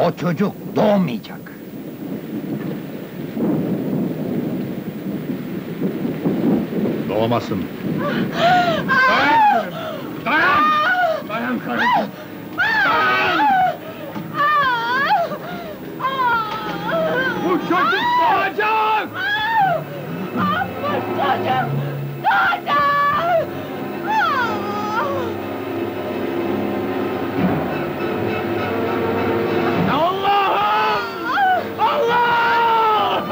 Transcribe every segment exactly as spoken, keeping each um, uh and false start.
O çocuk doğmayacak. Doğmasın. Dayan! Dayan! Dayan karıcığım! Dayan! Bu çocuk doğacak! Bu çocuk doğacak! Allah'ım! Allah!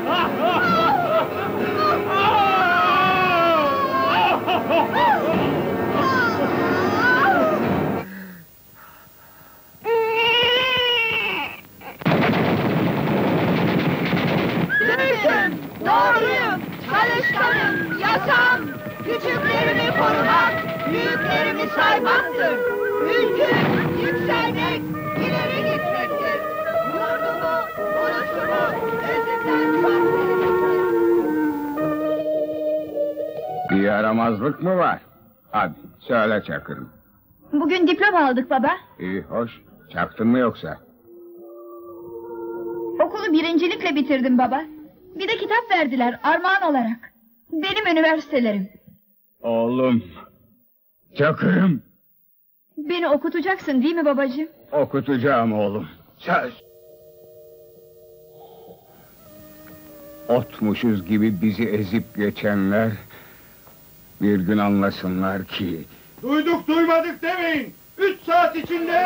Dürüstüm, doğruyum, çalışkanım, yasam, küçüklerimi korumak, büyüklerimi saymaktır. Ülküm, yükselmek, ileri gitmektir. Yurdumu, ulusumu, özümden çok sevmektir. Bir yaramazlık mı var? Hadi söyle Çakır'ım. Bugün diploma aldık baba. İyi hoş. Çaktın mı yoksa? Okulu birincilikle bitirdim baba. Bir de kitap verdiler armağan olarak. Benim üniversitelerim. Oğlum. Çakır'ım. Beni okutacaksın değil mi babacığım? Okutacağım oğlum. Söz. Otmuşuz gibi bizi ezip geçenler bir gün anlasınlar ki Duyduk duymadık demeyin! Üç saat içinde...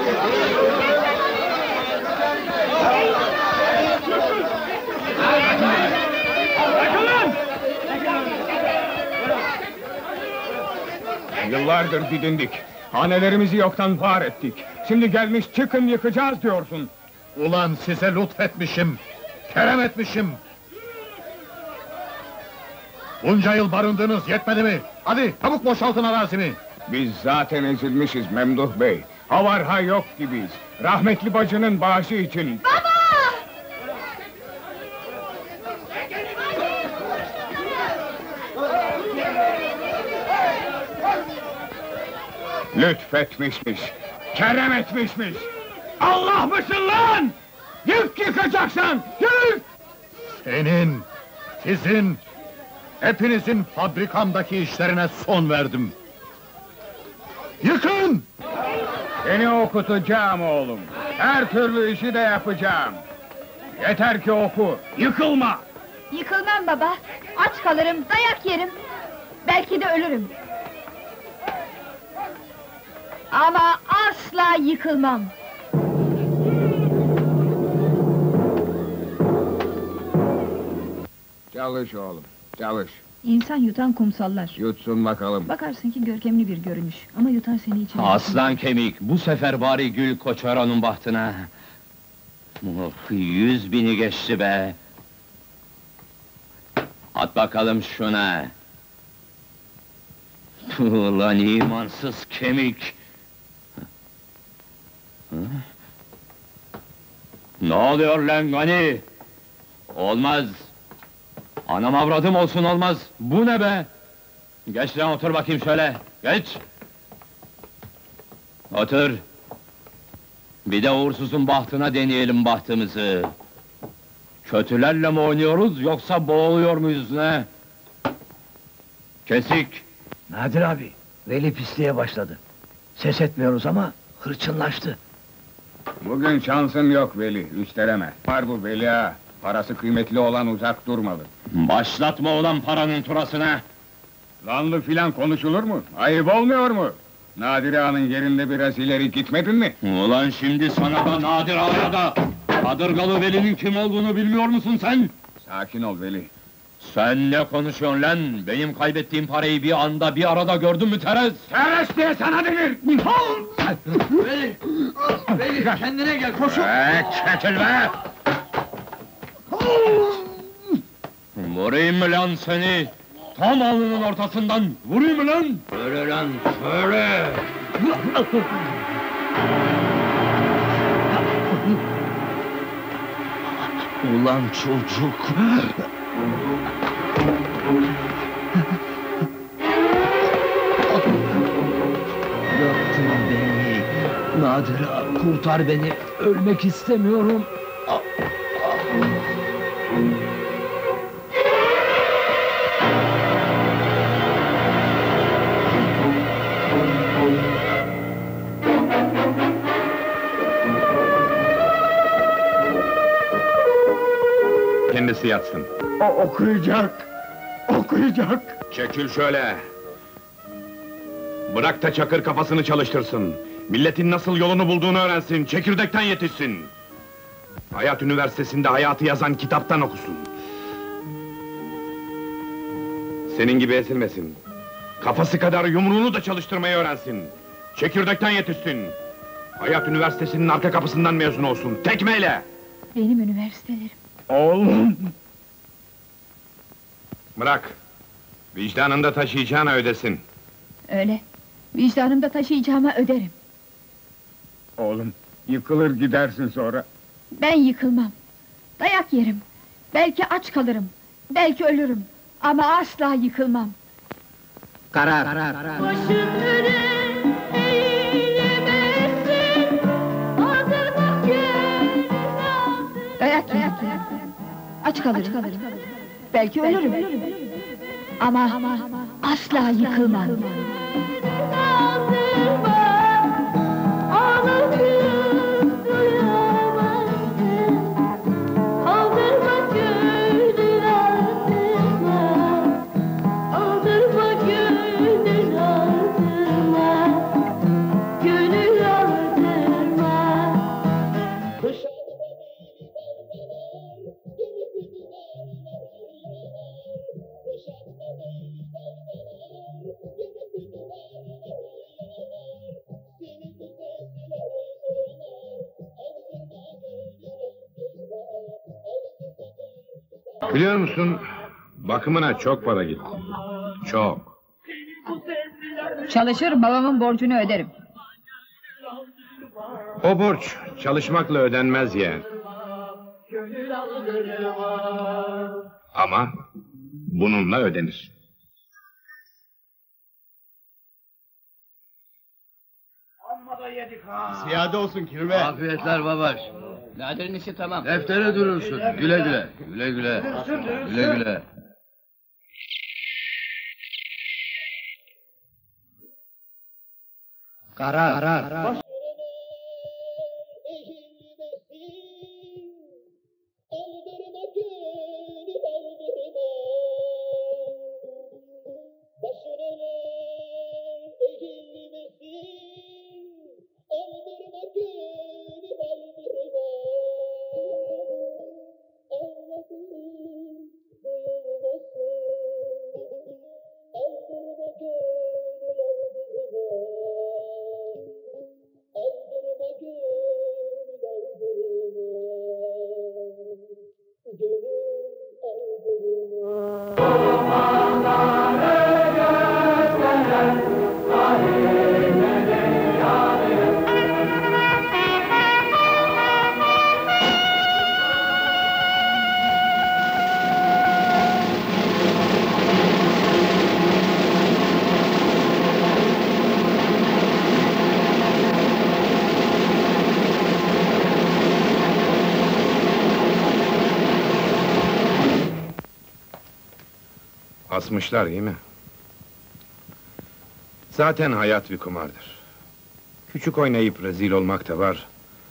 Yakılın! yıllardır didindik. Hanelerimizi yoktan var ettik. Şimdi gelmiş çıkın yıkacağız diyorsun. Ulan size lütfetmişim, kerem etmişim. Bunca yıl barındınız yetmedi mi? Hadi çabuk boşaltın arazimi. Biz zaten ezilmişiz Memduh Bey. Ha var ha yok gibiyiz. Rahmetli bacının bağışı için. Lütfetmişmiş, kerem etmişmiş. Allah mısın lan? Yık yıkacaksın, yık! Senin, sizin, hepinizin fabrikamdaki işlerine son verdim. Yıkın! Seni okutacağım oğlum. Her türlü işi de yapacağım. Yeter ki oku, yıkılma! Yıkılmam baba. Aç kalırım, dayak yerim. Belki de ölürüm. Ama asla yıkılmam. Çalış oğlum, çalış. İnsan yutan kumsallar. Yutsun bakalım. Bakarsın ki görkemli bir görünüş. Ama yutar seni içine. Aslan kemik, bu sefer bari gül koçar onun bahtına. Oh, yüz bini geçti be! At bakalım şuna! Ulan imansız kemik! Hı? Ne oluyor lan Gani? Olmaz! Anam avradım olsun olmaz! Bu ne be? Geç lan otur bakayım şöyle, geç! Otur! Bir de uğursuzun bahtına deneyelim bahtımızı! Kötülerle mi oynuyoruz, yoksa boğuluyor muyuz ne? Kesik! Nadir abi, Veli pisliğe başladı. Ses etmiyoruz ama hırçınlaştı. Bugün şansın yok Veli, üsteleme. Var bu Veli ha, parası kıymetli olan uzak durmalı. Başlatma olan paranın turasına! Lanlı filan konuşulur mu? Ayıp olmuyor mu? Nadire Ağa'nın yerinde biraz ileri gitmedin mi? Ulan şimdi sana da Nadir Ağa'ya da! Kadırgalı Veli'nin kim olduğunu bilmiyor musun sen? Sakin ol Veli. Sen ne konuşuyorsun lan? Benim kaybettiğim parayı bir anda bir arada gördün mü Terez? Teres diye sana denir! Veli! Veli kendine gel, koşun! Ee, çekil be! Vurayım mı lan seni? Tam alnının ortasından! Vurayım mı lan? Söyle lan, söyle! Ulan çocuk! Yaktın beni, Nadir abi! Kurtar beni, ölmek istemiyorum. Kendisi yatsın. O okuyacak. Okuyacak. Çekil şöyle. Bırak da Çakır kafasını çalıştırsın. Milletin nasıl yolunu bulduğunu öğrensin, çekirdekten yetişsin. Hayat Üniversitesi'nde hayatı yazan kitaptan okusun. Senin gibi ezilmesin. Kafası kadar yumruğunu da çalıştırmayı öğrensin. Çekirdekten yetişsin. Hayat Üniversitesi'nin arka kapısından mezun olsun, tekmeyle! Benim üniversitelerim. Oğlum! Bırak! Vicdanında taşıyacağına ödesin. Öyle. Vicdanımda taşıyacağıma öderim. Oğlum, yıkılır gidersin sonra. Ben yıkılmam. Dayak yerim. Belki aç kalırım. Belki ölürüm. Ama asla yıkılmam. Karar. Başın öne eğilemezsin, aldırmak yerine Dayak yerim. Aç kalırım. Belki ölürüm. Ama asla yıkılmam. aldırma, ağlatıp duyamazsın. Aldırma gönül aldırma, aldırma gönül aldırma, gönül aldırma. Biliyor musun, bakımına çok para gitti. Çok. Çalışır, babamın borcunu öderim. O borç, çalışmakla ödenmez yeğen. Ama bununla ödenir. Ziyade olsun Kirve. Afiyetler babaş. Nadir'in işi tamam. Deftere durursun. Güle güle. Güle güle. Güle güle. Karar. Asmışlar iyi mi? Zaten hayat bir kumardır. Küçük oynayıp rezil olmak da var.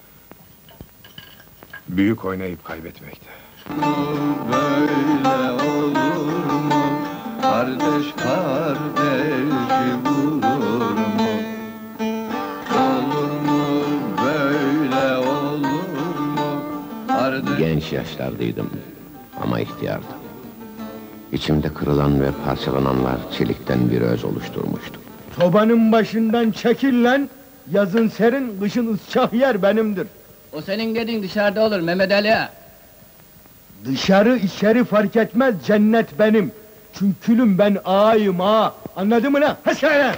Büyük oynayıp kaybetmek de. Böyle olur mu? Kardeş kardeşi vurur mu? Olur mu? Böyle olur mu? Kardeş... Genç yaşlardaydım ama ihtiyardım. İçimde kırılan ve parçalananlar çelikten bir öz oluşturmuştu. Sobanın başından çekil lan! Yazın serin, kışın ısçak yer benimdir. O senin dediğin dışarıda olur Mehmet Ali. Dışarı içeri fark etmez, cennet benim. Çünkülüm ben ağayım ağa. Anladın mı lan? Ha söyle!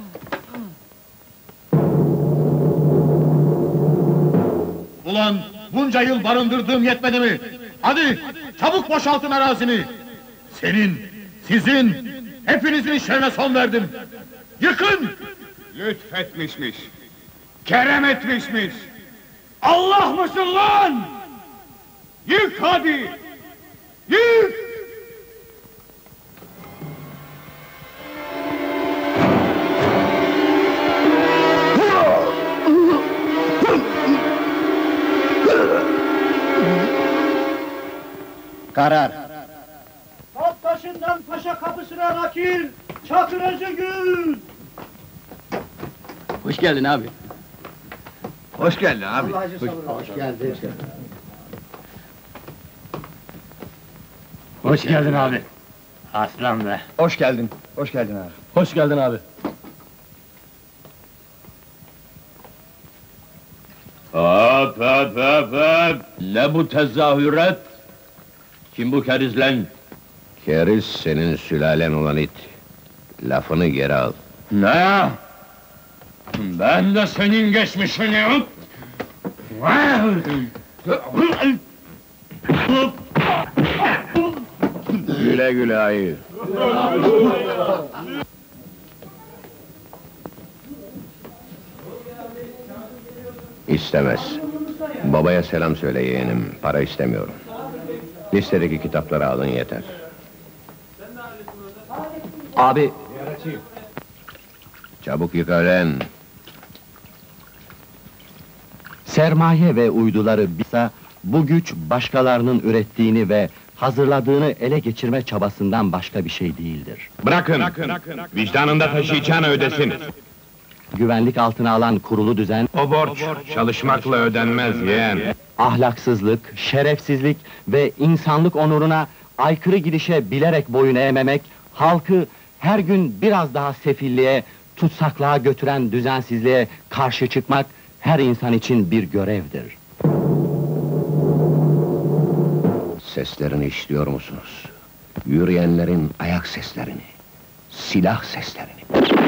Ulan bunca yıl barındırdığım yetmedi mi? Hadi çabuk boşaltın arazini! Senin, sizin, hepinizin işlerine son verdim! Yıkın! Lütfetmişmiş. Kerem etmişmiş. Allah mısın lan? Yık hadi! Yık! Karar. Taşından paşa kapısına nakil, Çakır Özgül! Hoş geldin abi. Hoş geldin abi. Hoş geldin. Hoş geldin abi. Aslan be. Hoş geldin. Hoş geldin abi. Hoş geldin abi. Hop hop hop hop! Ne bu tezahürat? Kim bu keriz lan? Keriz senin sülalen olan it. Lafını geri al. Ne? Ben de senin geçmişini... Güle güle ayı. İstemez. Babaya selam söyle yeğenim, para istemiyorum. Listedeki kitapları alın yeter. Abi, Çabuk yık ölen. Sermaye ve uyduları bilse, bu güç başkalarının ürettiğini ve hazırladığını ele geçirme çabasından başka bir şey değildir. Bırakın, vicdanında taşıyacağını ödesin. Güvenlik altına alan kurulu düzen, O borç, çalışmakla ödenmez yeğen. ahlaksızlık, şerefsizlik ve insanlık onuruna aykırı gidişe bilerek boyun eğmemek, halkı her gün biraz daha sefilliğe, tutsaklığa götüren düzensizliğe karşı çıkmak, her insan için bir görevdir. Seslerini işliyor musunuz? Yürüyenlerin ayak seslerini, silah seslerini.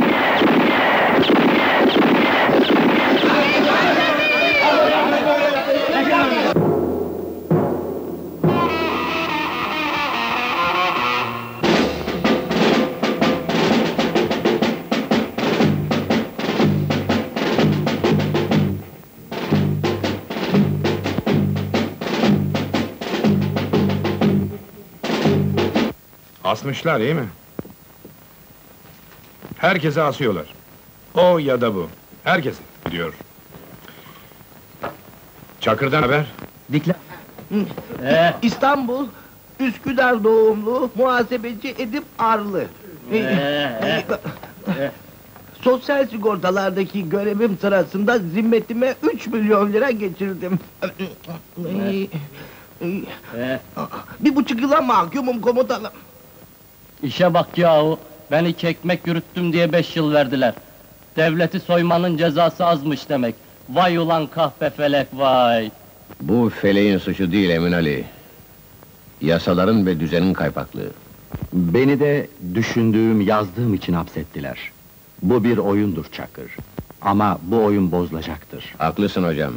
Asmışlar, iyi mi? Herkese asıyorlar. O ya da bu. Herkese diyor. Çakır'dan haber? Dikla... İstanbul, Üsküdar doğumlu, muhasebeci Edip Arlı. Sosyal sigortalardaki görevim sırasında zimmetime üç milyon lira geçirdim. Bir buçuk yıla mahkumum komutanım. İşe bak yahu! Beni kekmek yürüttüm diye beş yıl verdiler. Devleti soymanın cezası azmış demek. Vay ulan kahpe felek vay! Bu feleğin suçu değil Emin Ali. Yasaların ve düzenin kaypaklığı. Beni de düşündüğüm, yazdığım için hapsettiler. Bu bir oyundur Çakır. Ama bu oyun bozulacaktır. Haklısın hocam.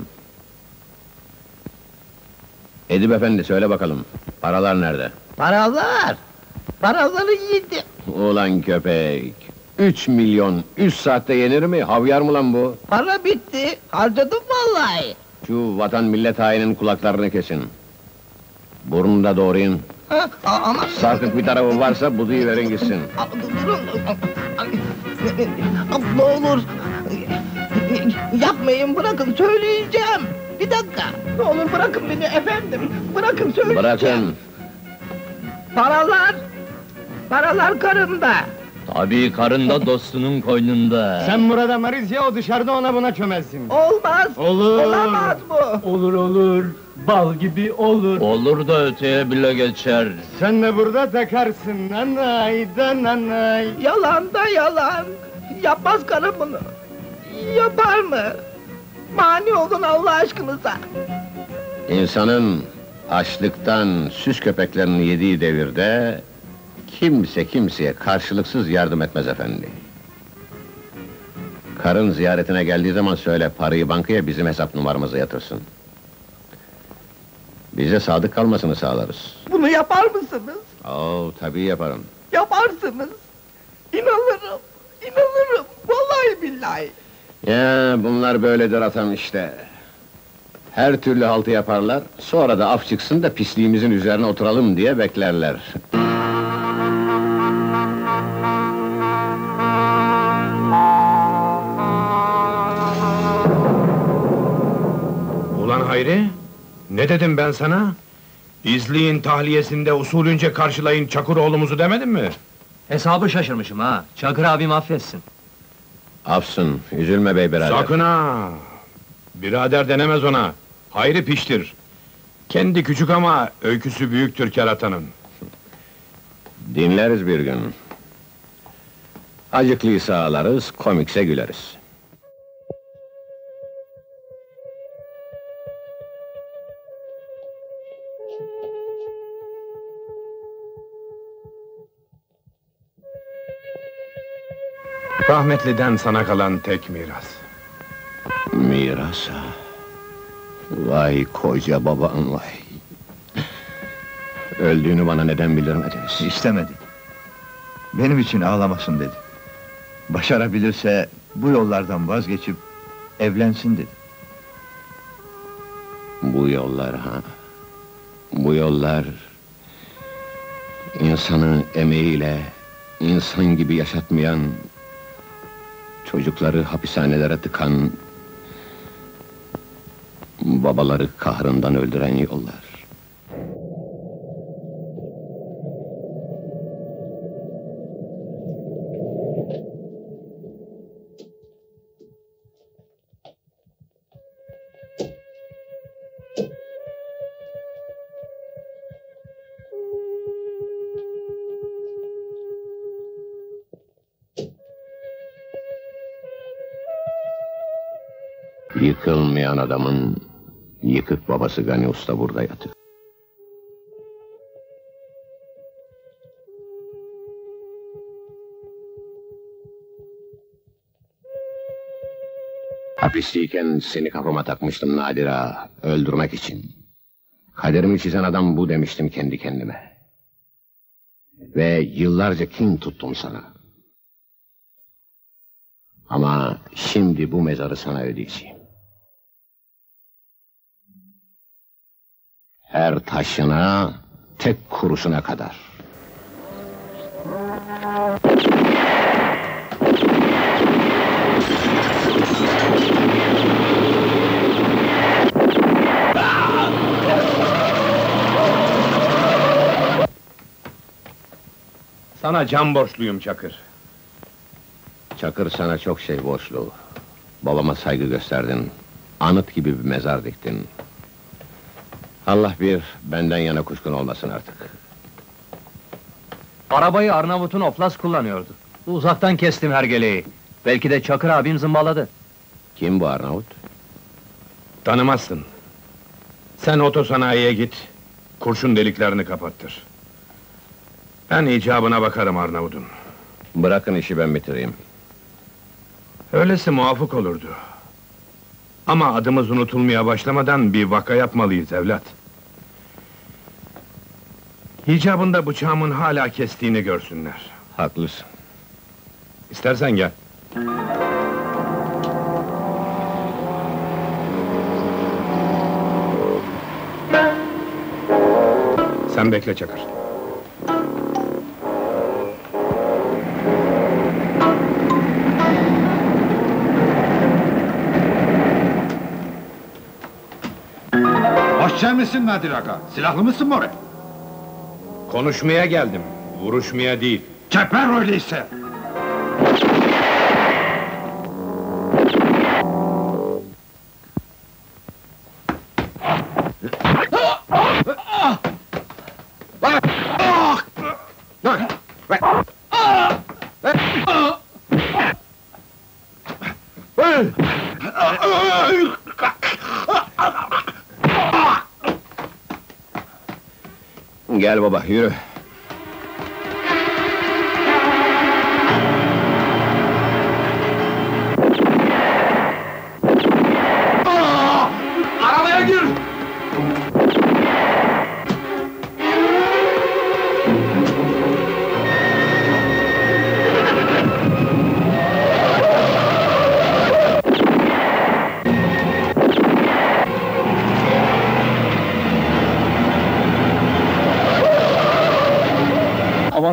Edip efendi söyle bakalım, paralar nerede? Paralar! Paraları yedim. Ulan köpek! Üç milyon, üç saatte yenir mi? Havyar mı lan bu? Para bitti, harcadım vallahi. Şu vatan millet hainin kulaklarını kesin. Burnunu da doğrayın. Ha, a- ama... Sarkık bir tarafı varsa buduyu verin gitsin. A- Durun! A- Ne olur! Yapmayın, bırakın, söyleyeceğim! Bir dakika! Ne olur bırakın beni efendim! Bırakın, söyleyeceğim! Bırakın! Paralar! Paralar karımda! Tabii karın da dostunun koynunda. Sen burada mariz ya, o dışarıda ona buna çömezsin. Olmaz! Olur! Olamaz bu! Olur olur, bal gibi olur. Olur da öteye bile geçer. Sen de burada takarsın, nanay da nanay. Yalan da yalan! Yapmaz karım bunu! Yapar mı? Mani olun Allah aşkınıza! İnsanın açlıktan süs köpeklerini yediği devirde... ...kimse kimseye karşılıksız yardım etmez efendi. Karın ziyaretine geldiği zaman söyle, parayı bankaya bizim hesap numaramıza yatırsın. Bize sadık kalmasını sağlarız. Bunu yapar mısınız? Oo, tabii yaparım. Yaparsınız! İnanırım! İnanırım! Vallahi billahi! Ya bunlar böyledir atam işte. Her türlü haltı yaparlar, sonra da af çıksın da pisliğimizin üzerine oturalım diye beklerler. Ulan Hayri, ne dedim ben sana? İzleyin tahliyesinde usulünce karşılayın Çakıroğlu'muzu demedim mi? Hesabı şaşırmışım ha. Çakır abim affetsin. Afsın, üzülme bey birader. Sakın ha! Birader denemez ona. Hayri piştir. Kendi küçük ama öyküsü büyüktür keratanın. Dinleriz bir gün. Acıklıysa ağlarız, komikse güleriz. Rahmetliden sana kalan tek miras. Miras ha? Vay koca babam vay! Öldüğünü bana neden bildirmediniz? İstemedi. Benim için ağlamasın dedi. Başarabilirse bu yollardan vazgeçip evlensin dedi. Bu yollar ha? Bu yollar... ...insanı emeğiyle, insan gibi yaşatmayan... ...çocukları hapishanelere tıkan... ...babaları kahrından öldüren yollar. Yıkılmayan adamın yıkık babası Gani Usta burada yatır. Hapisteyken seni kafama takmıştım Nadir ağa, öldürmek için. Kaderimi çizen adam bu demiştim kendi kendime. Ve yıllarca kin tuttum sana. Ama şimdi bu mezarı sana ödeyeceğim. Her taşına, tek kuruşuna kadar. Sana can borçluyum Çakır. Çakır sana çok şey borçlu. Babama saygı gösterdin. Anıt gibi bir mezar diktin. Allah bir, benden yana kuşkun olmasın artık. Arabayı Arnavut'un Oplas kullanıyordu. Uzaktan kestim hergeleyi. Belki de Çakır abim zımbaladı. Kim bu Arnavut? Tanımazsın. Sen otosanayiye git, kurşun deliklerini kapattır. Ben icabına bakarım Arnavut'un. Bırakın işi ben bitireyim. Öylesi muvafık olurdu. Ama adımız unutulmaya başlamadan bir vaka yapmalıyız evlat. İcabında bıçağımın hala kestiğini görsünler. Haklısın. İstersen gel. Sen bekle Çakır. Hoşça mısın Nadir Aga? Silahlı mısın More? Konuşmaya geldim, vuruşmaya değil. Keper öyleyse! Gel baba, yürü. Arabaya gir!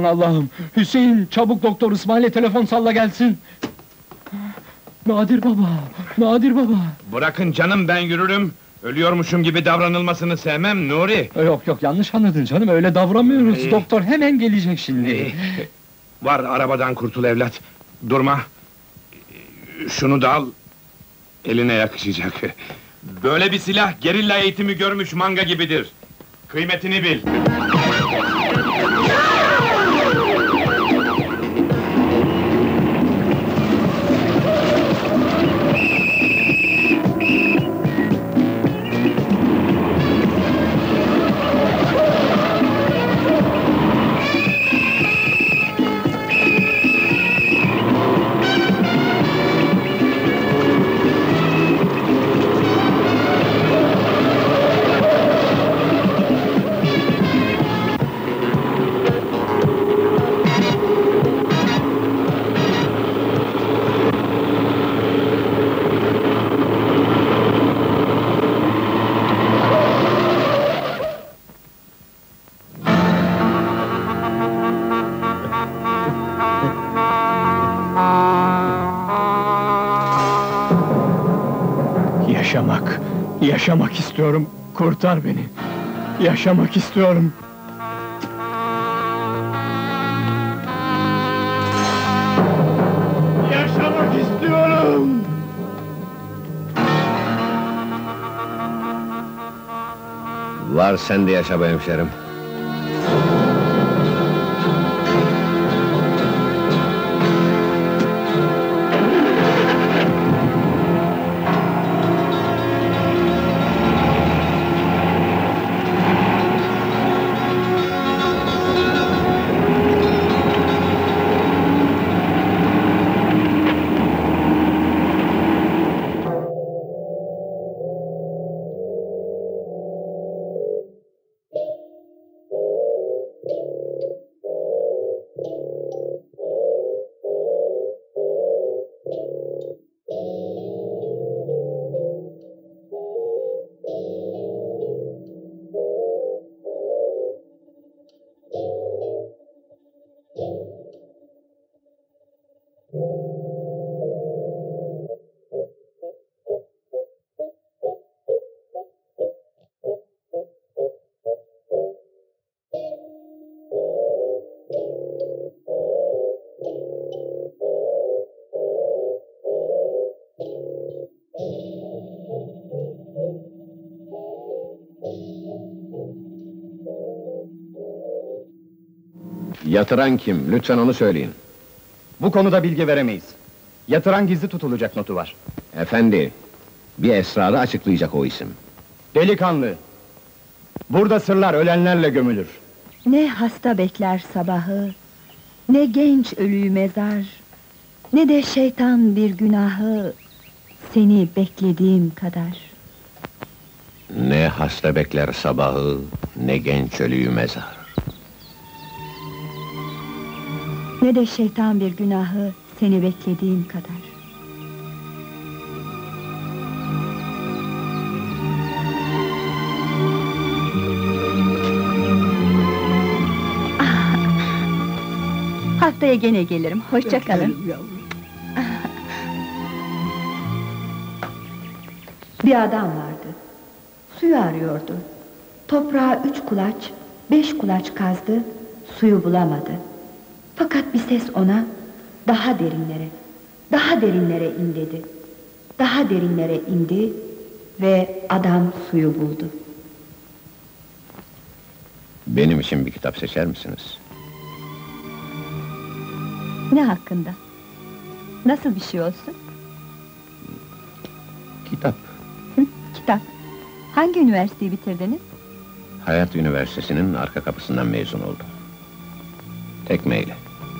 Allah'ım! Hüseyin, çabuk Doktor İsmail'e telefon salla gelsin! Nadir baba, Nadir baba! Bırakın canım, ben yürürüm. Ölüyormuşum gibi davranılmasını sevmem Nuri. Yok yok, yanlış anladın canım, öyle davranmıyoruz. İyi. Doktor hemen gelecek şimdi. İyi. Var, arabadan kurtul evlat. Durma. Şunu da al. Eline yakışacak. Böyle bir silah, gerilla eğitimi görmüş manga gibidir. Kıymetini bil. Yaşamak, yaşamak istiyorum. Kurtar beni. Yaşamak istiyorum. Yaşamak istiyorum. Var, sen de yaşa be hemşerim. Yatıran kim? Lütfen onu söyleyin. Bu konuda bilgi veremeyiz. Yatıran gizli tutulacak notu var. Efendi, bir esrarı açıklayacak o isim. Delikanlı! Burada sırlar ölenlerle gömülür. Ne hasta bekler sabahı, ne genç ölüyü mezar, ne de şeytan bir günahı, seni beklediğim kadar. Ne hasta bekler sabahı, ne genç ölüyü mezar. Ne de şeytan bir günahı, seni beklediğim kadar. Ah! Haftaya gene gelirim, hoşça kalın. Bir adam vardı. Suyu arıyordu. Toprağa üç kulaç, beş kulaç kazdı, suyu bulamadı. Fakat bir ses ona, daha derinlere, daha derinlere in dedi. Daha derinlere indi ve adam suyu buldu. Benim için bir kitap seçer misiniz? Ne hakkında? Nasıl bir şey olsun? Kitap. Hı, kitap. Hangi üniversiteyi bitirdiniz? Hayat Üniversitesi'nin arka kapısından mezun oldum. Tekmeyle.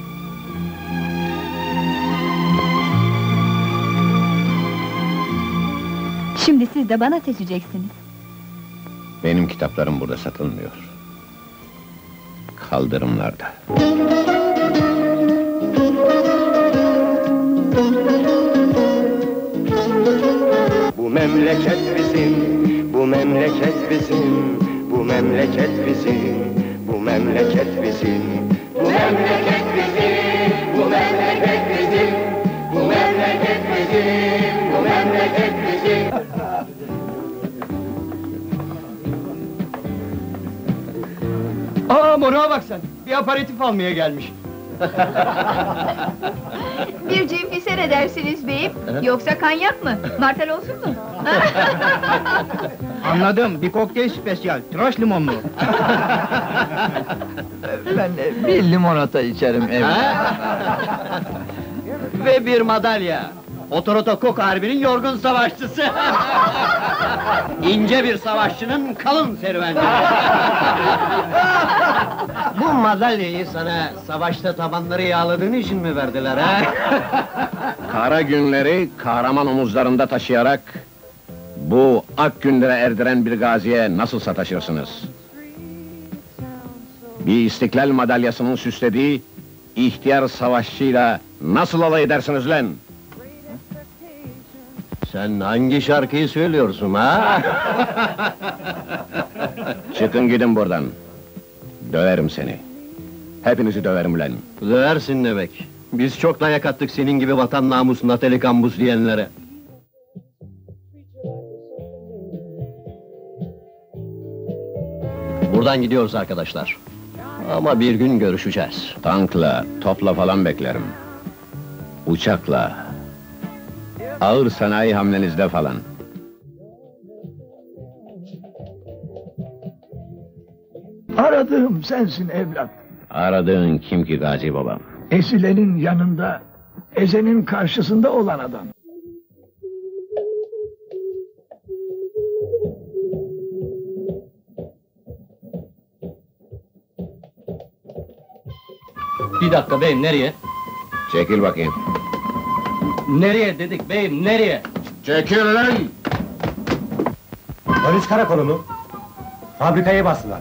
Şimdi siz de bana seçeceksiniz. Benim kitaplarım burada satılmıyor. Kaldırımlarda. Bu memleket bizim, bu memleket bizim, bu memleket bizim, bu memleket bizim, bu memleket bizim, bu memleket bizim, bu memleket bizim, bu memleket bizim. Aa, moruğa bak sen, bir aparatif almaya gelmiş. Bir cimri ne dersiniz beyim? Yoksa kanyak mı? Martel olsun mu? Anladım, bir kokteyl spesyal, tıraş limonlu. Ben de bir limonata içerim evde. Ve bir madalya. Otorotokok Harbi'nin yorgun savaşçısı. İnce bir savaşçının kalın serüveni. Bu madalyayı sana savaşta tabanları yağladığın için mi verdiler ha? Kara günleri kahraman omuzlarında taşıyarak bu ak günlere erdiren bir gaziye nasıl sataşırsınız? Bir istiklal madalyasının süslediği ihtiyar savaşçıyla nasıl alay edersiniz lan? Sen hangi şarkıyı söylüyorsun ha? Çıkın gidin buradan. Döverim seni. Hepinizi döverim lan. Döversin demek. Biz çok dayak attık senin gibi vatan namusuna telikambuz diyenlere. Buradan gidiyoruz arkadaşlar. Ama bir gün görüşeceğiz. Tankla, topla falan beklerim. Uçakla. Ağır sanayi hamlenizde falan. Aradığım sensin evlat. Aradığın kim ki Gazi babam? Esilenin yanında, ezenin karşısında olan adam. Bir dakika beyim, nereye? Çekil bakayım. Nereye dedik beyim, nereye? Çekil lan! Polis karakolu mu? Fabrikaya bastılar.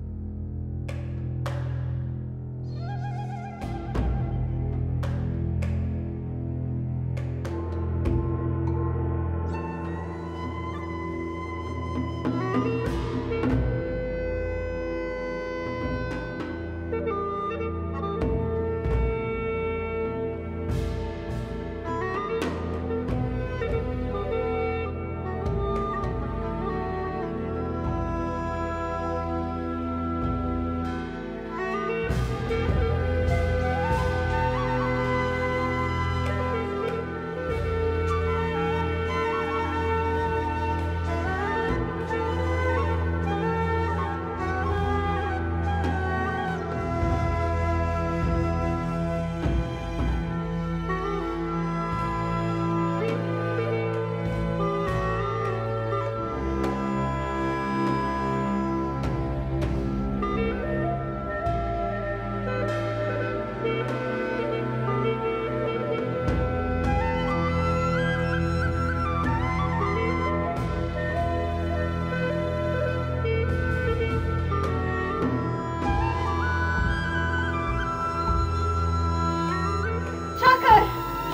Çakır!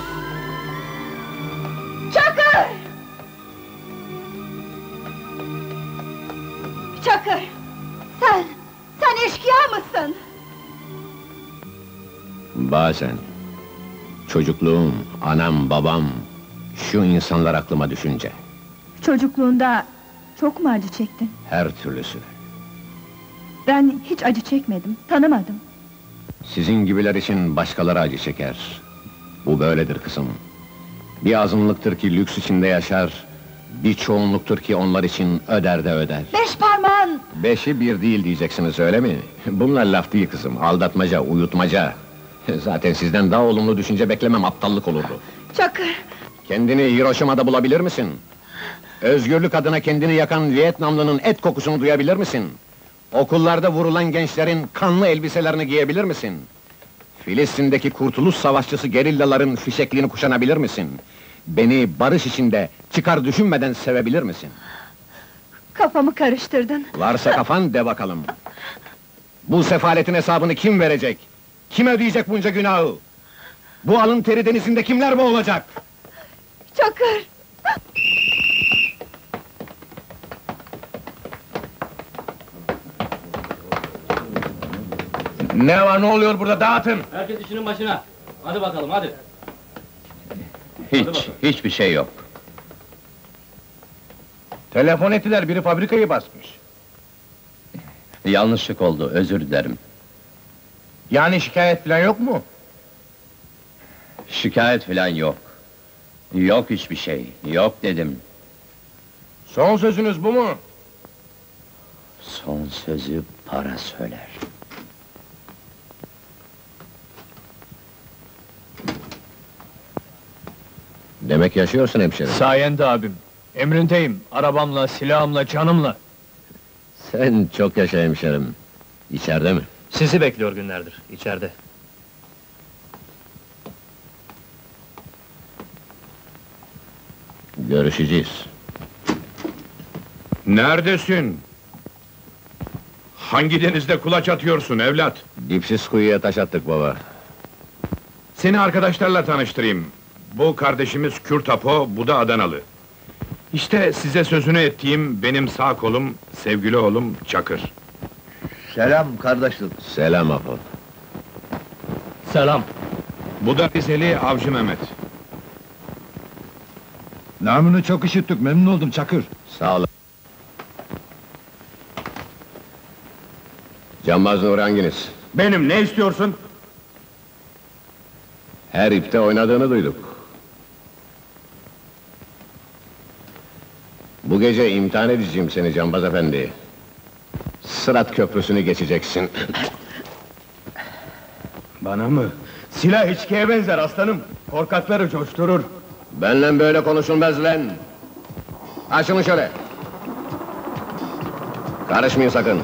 Çakır! Çakır! Sen, sen eşkıya mısın? Bazen. Çocukluğum, anam, babam, şu insanlar aklıma düşünce. Çocukluğunda çok mu acı çektin? Her türlüsü. Ben hiç acı çekmedim, tanımadım. Sizin gibiler için başkaları acı çeker. Bu böyledir kızım. Bir azınlıktır ki lüks içinde yaşar, bir çoğunluktur ki onlar için öder de öder. Beş parmağın! Beşi bir değil diyeceksiniz öyle mi? Bunlar laf değil kızım, aldatmaca, uyutmaca. Zaten sizden daha olumlu düşünce beklemem aptallık olurdu. Çakır! Kendini Hiroşima'da bulabilir misin? Özgürlük adına kendini yakan Vietnamlının et kokusunu duyabilir misin? Okullarda vurulan gençlerin kanlı elbiselerini giyebilir misin? Filistin'deki kurtuluş savaşçısı gerillaların fişekliğini kuşanabilir misin? Beni barış içinde, çıkar düşünmeden sevebilir misin? Kafamı karıştırdın. Varsa kafan de bakalım. Bu sefaletin hesabını kim verecek? Kim ödeyecek bunca günahı? Bu alın teri denizinde kimler boğulacak? Çakır! Ne var, ne oluyor burada, dağıtın! Herkes işinin başına. Hadi bakalım, hadi. Hiç, hiçbir şey yok. Telefon ettiler, biri fabrikayı basmış. Yanlışlık oldu, özür dilerim. Yani şikayet falan yok mu? Şikayet falan yok. Yok hiçbir şey, yok dedim. Son sözünüz bu mu? Son sözü para söyler. Demek yaşıyorsun hemşerim. Sayende abim. Emrindeyim. Arabamla, silahımla, canımla. Sen çok yaşa hemşerim. İçeride mi? Sizi bekliyor günlerdir, içeride. Görüşeceğiz. Neredesin? Hangi denizde kulaç atıyorsun evlat? Dipsiz kuyuya taş attık baba. Seni arkadaşlarla tanıştırayım. Bu kardeşimiz Kürt Apo, bu da Adanalı. İşte size sözünü ettiğim benim sağ kolum, sevgili oğlum Çakır. Selam kardeşlik. Selam Apo. Selam. Bu da Rizeli Avcı Mehmet. Namını çok işittik, memnun oldum Çakır. Sağ olun. Cambaz Nuri hanginiz? Benim, ne istiyorsun? Her ipte oynadığını duyduk. Bu gece imtihan edeceğim seni Cambaz efendi. Sırat köprüsünü geçeceksin. Bana mı? Silah içkiye benzer aslanım. Korkakları coşturur. Benle böyle konuşulmaz lan! Açılın şöyle! Karışmayın sakın!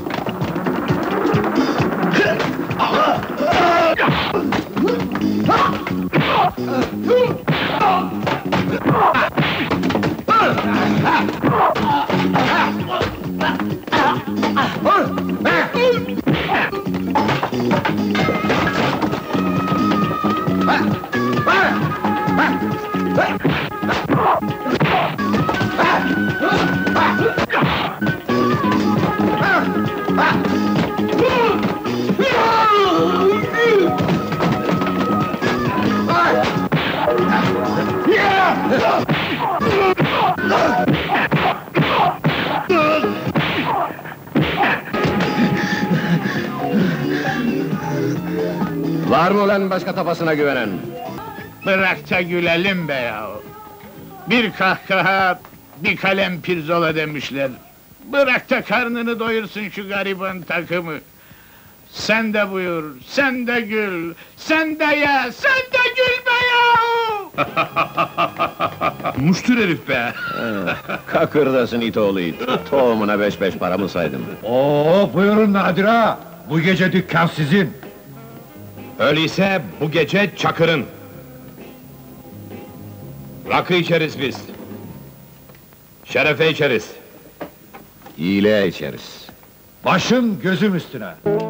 Var mı ulan başka tafasına güvenen? Bırak da gülelim be yahu! Bir kahkaha, bir kalem pirzola demişler. Bırak da karnını doyursun şu gariban takımı. Sen de buyur, sen de gül, sen de ye, sen de gül be yahu! Muştur herif be! Kakırdasın it oğlu it! Tohumuna beş beş paramı saydım. Oo, buyurun Nadir ağa! Bu gece dükkan sizin! Öyleyse bu gece Çakır'ın! Rakı içeriz biz! Şerefe içeriz! İyiliğe içeriz! Başım gözüm üstüne!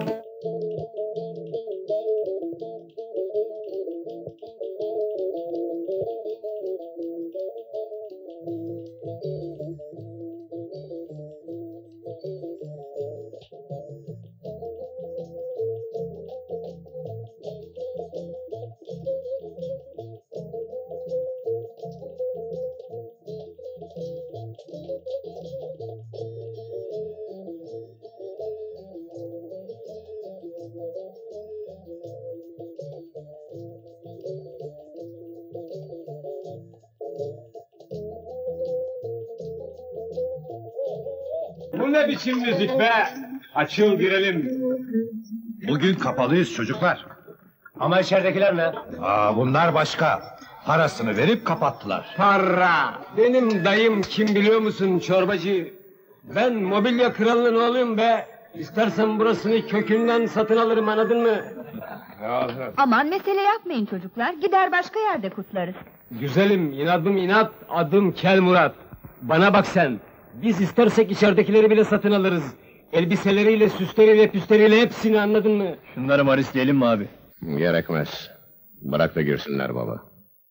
Bu ne biçim müzik be? Açıl girelim. Bugün kapalıyız çocuklar. Ama içeridekiler ne? Aa, bunlar başka. Parasını verip kapattılar. Para! Benim dayım kim biliyor musun çorbacı? Ben mobilya kralının oğluyum be! İstersen burasını kökünden satın alırım, anladın mı? Aman mesele yapmayın çocuklar, gider başka yerde kutlarız. Güzelim, inadım inat, adım Kel Murat. Bana bak sen, biz istersek içeridekileri bile satın alırız. Elbiseleriyle, süsleriyle, püsleriyle hepsini, anladın mı? Şunları marisleyelim mi abi? Gerekmez. Bırak da girsinler baba.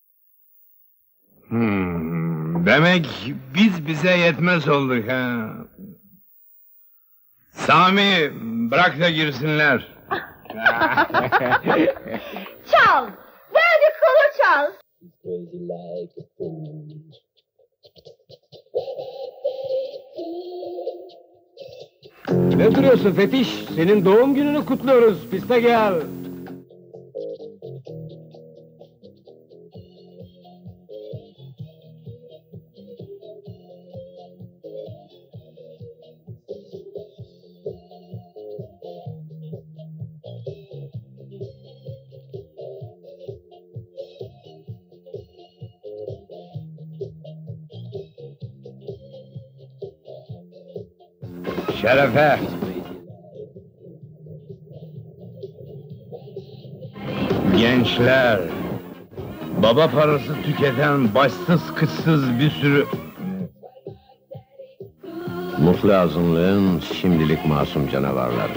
Hmm, demek biz bize yetmez olduk ha. Sami, bırak da girsinler. Çal! Geldi kolu çal! Ne duruyorsun Fetiş? Senin doğum gününü kutluyoruz. Piste gel. Şerefe! Gençler! Baba parası tüketen başsız kıçsız bir sürü... Mutlu azınlığın şimdilik masum canavarları.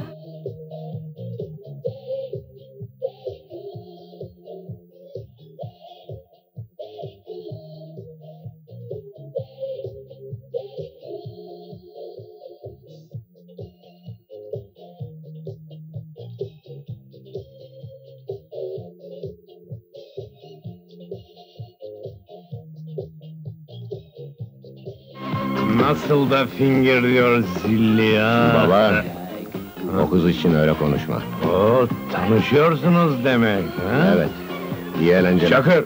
Nasıl da fingirliyor zilli ya! Baba, o kız için öyle konuşma. Oo, tanışıyorsunuz demek, ha? Evet, iyi eğlenceler. Çakır!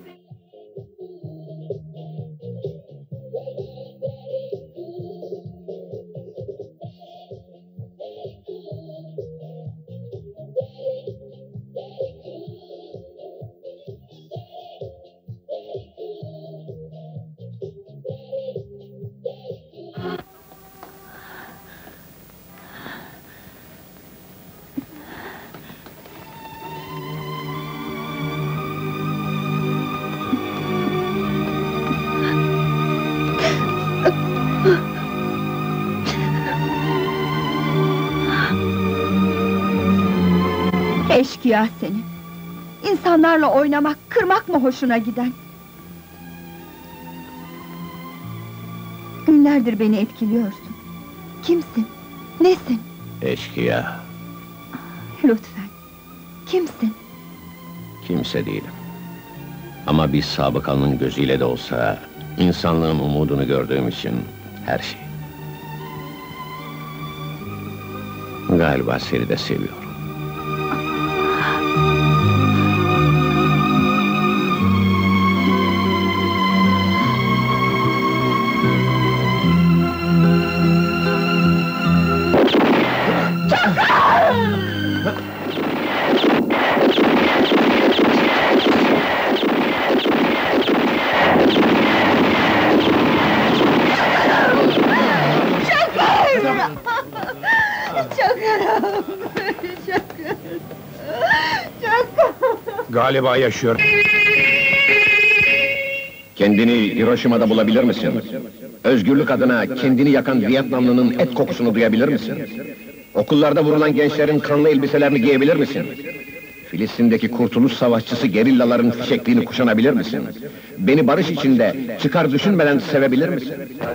Eşkıya seni! İnsanlarla oynamak, kırmak mı hoşuna giden? Günlerdir beni etkiliyorsun. Kimsin? Nesin? Eşkıya, Lütfen, kimsin? kimse değilim. Ama bir sabıkalının gözüyle de olsa... ...insanlığın umudunu gördüğüm için her şey. Galiba seni de seviyorum. Çakırım! Çakır! Çakır! Galiba yaşıyor. Kendini Hiroşima'da bulabilir misin? Özgürlük adına kendini yakan Vietnamlının et kokusunu duyabilir misin? Okullarda vurulan gençlerin kanlı elbiselerini giyebilir misin? Filistin'deki kurtuluş savaşçısı gerillaların fişekliğini kuşanabilir misin? Beni barış içinde, çıkar düşünmeden sevebilir misin?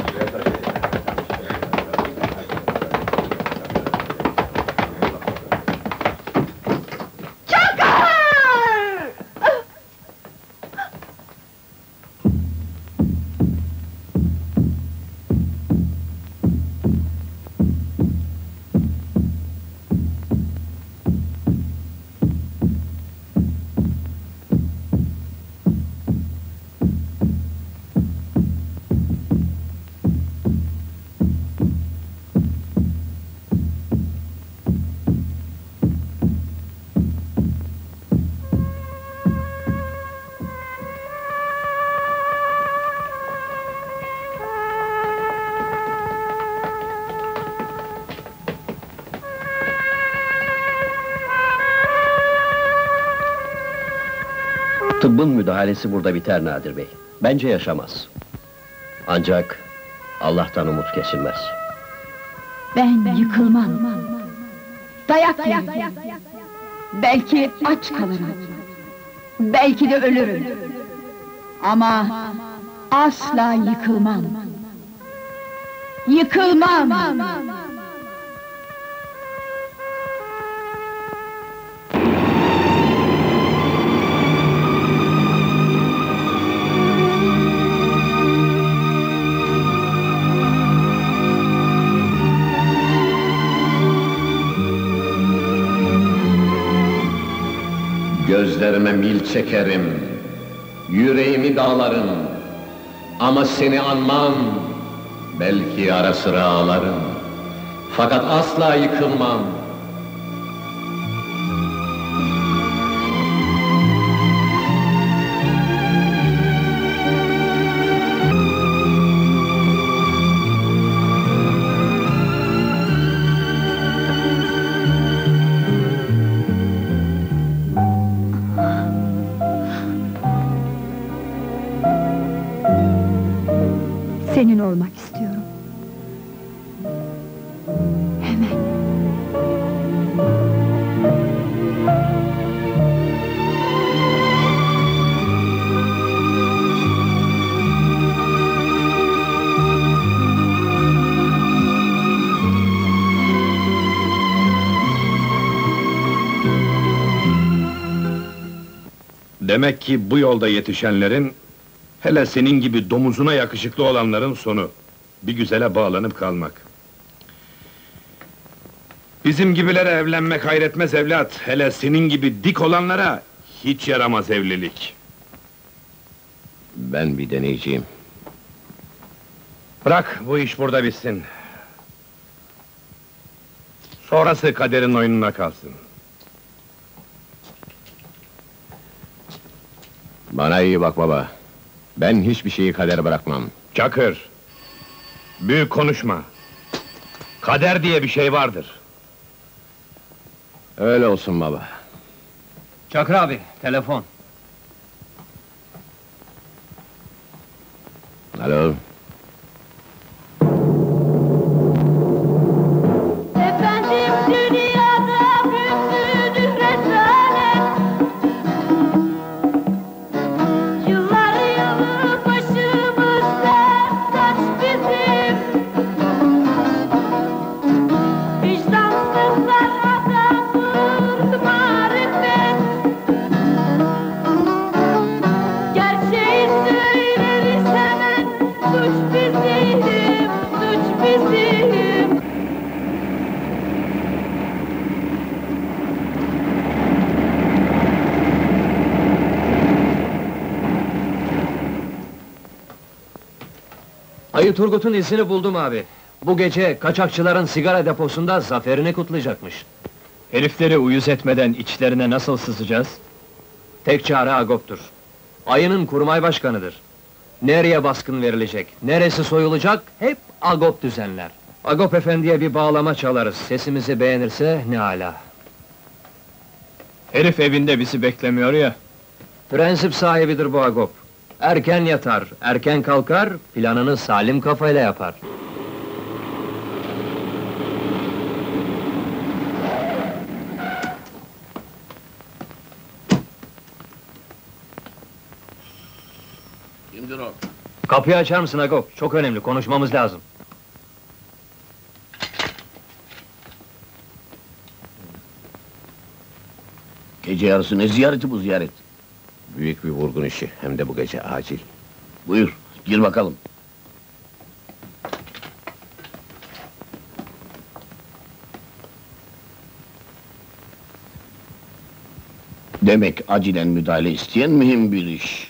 Tıbbın müdahalesi burada biter Nadir Bey. Bence yaşamaz. Ancak Allah'tan umut kesilmez. Ben yıkılmam. Dayak yerim. Belki aç kalırım. Belki de ölürüm. Ama asla yıkılmam. Yıkılmam. Gözlerime mil çekerim, yüreğimi dağlarım. Ama seni anmam, belki ara sıra ağlarım. Fakat asla yıkılmam. Senin olmak istiyorum. Hemen. Demek ki bu yolda yetişenlerin, hele senin gibi domuzuna yakışıklı olanların sonu, bir güzele bağlanıp kalmak. Bizim gibilere evlenmek hayretmez evlat, hele senin gibi dik olanlara hiç yaramaz evlilik. Ben bir deneyeceğim. Bırak bu iş burada bitsin. Sonrası kaderin oyununa kalsın. Bana iyi bak baba. Ben hiçbir şeyi kadere bırakmam. Çakır! Büyük konuşma! Kader diye bir şey vardır. Öyle olsun baba. Çakır abi, telefon. Alo. Efendim dünyada bütün rezalet. Yıllar yılı başımızda taç bizim. Vicdansızlar adamdır marifet. Gerçeği söyleriz hemen. Suç bizim, suç bizim. Ayı Turgut'un izini buldum abi. Bu gece kaçakçıların sigara deposunda zaferini kutlayacakmış. Herifleri uyuz etmeden içlerine nasıl sızacağız? Tek çare Agop'tur. Ayı'nın kurmay başkanıdır. Nereye baskın verilecek, neresi soyulacak, hep Agop düzenler. Agop efendiye bir bağlama çalarız, sesimizi beğenirse ne âlâ. Herif evinde bizi beklemiyor ya. Prensip sahibidir bu Agop. Erken yatar, erken kalkar, planını salim kafayla yapar. Kimdir o? Kapıyı açar mısın Agop? Çok önemli, konuşmamız lazım. Gece yarısı ne ziyareti bu ziyaret? Büyük bir vurgun işi, hem de bu gece acil. Buyur, gir bakalım. Demek acilen müdahale isteyen mühim bir iş.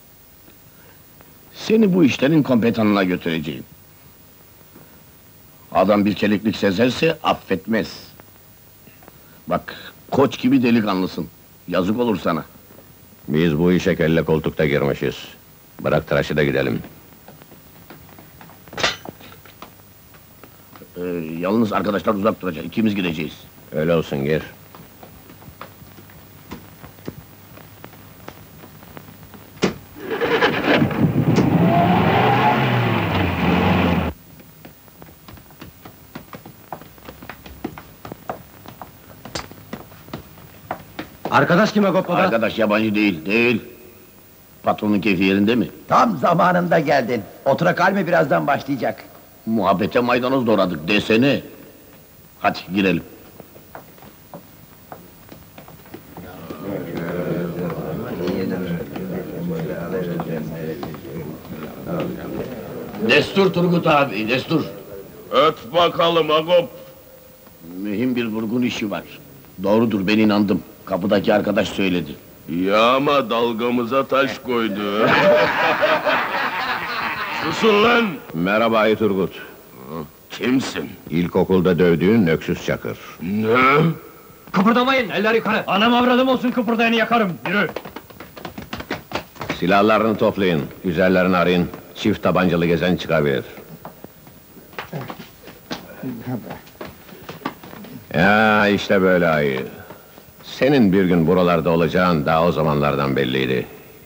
Seni bu işlerin kompetanına götüreceğim. Adam bir keliklik sezerse affetmez. Bak, koç gibi delikanlısın. Yazık olur sana. Biz bu işe kelle koltukta girmişiz. Bırak tıraşı da gidelim. Ee, yalnız arkadaşlar uzak duracak, ikimiz gideceğiz. Öyle olsun, gir. Arkadaş kim Agop baba? Arkadaş yabancı değil, değil. Patronun keyfi yerinde mi? Tam zamanında geldin. Otura kalme, birazdan başlayacak. Muhabbete maydanoz doğradık desene. Hadi girelim. Destur Turgut abi, destur. Öt bakalım Agop. Mühim bir vurgun işi var. Doğrudur, ben inandım. Kapıdaki arkadaş söyledi. Yağma dalgamıza taş koydu. Susun lan! Merhaba Ayı Turgut. Kimsin? İlkokulda dövdüğün Öksüz Çakır. Ne? Kıpırdamayın, eller yukarı! Anam avradım olsun, kıpırdayanı yakarım, yürü! Silahlarını toplayın, üzerlerini arayın. Çift tabancalı gezen çıkabilir. Ya işte böyle Ayı. Senin bir gün buralarda olacağın daha o zamanlardan belliydi.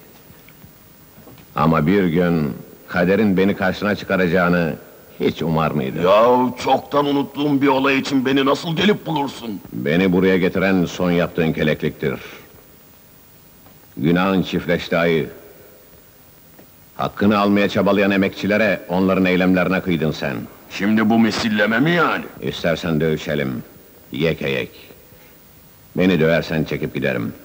Ama bir gün kaderin beni karşına çıkaracağını hiç umar mıydın? Yahu çoktan unuttuğum bir olay için beni nasıl gelip bulursun? Beni buraya getiren son yaptığın kelekliktir. Günahın çiftleşti Ayı. Hakkını almaya çabalayan emekçilere, onların eylemlerine kıydın sen. Şimdi bu misilleme mi yani? İstersen dövüşelim, yeke yek. Beni döversen çekip giderim.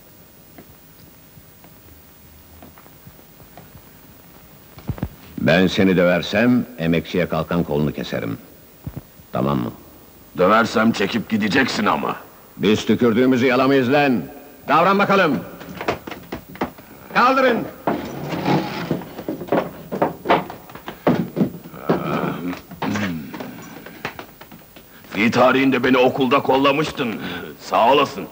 Ben seni döversem, emekçiye kalkan kolunu keserim. Tamam mı? Döversem çekip gideceksin ama. Biz tükürdüğümüzü yalamayız lan! Davran bakalım! Kaldırın! Fi tarihinde beni okulda kollamıştın. Sağ olasın.